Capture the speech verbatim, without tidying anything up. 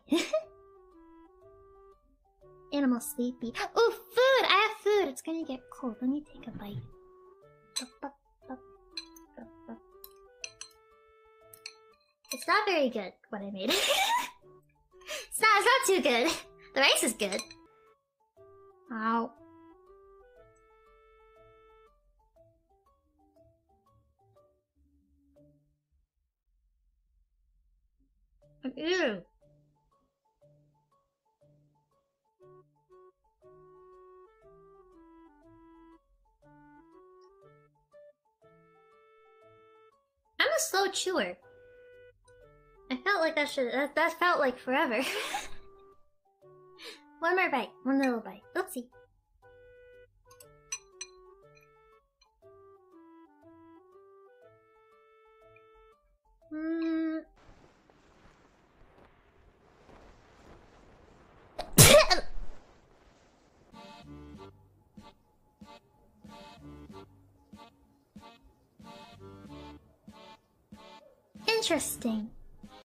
Animal sleepy. Oh, food! I have food! It's gonna get cold. Let me take a bite. It's not very good, what I made. it's not, it's not too good. The rice is good. Ow. Ew. I'm a slow chewer. I felt like that should that, that felt like forever. One more bite, one little bite. Oopsie. Hmm. Interesting.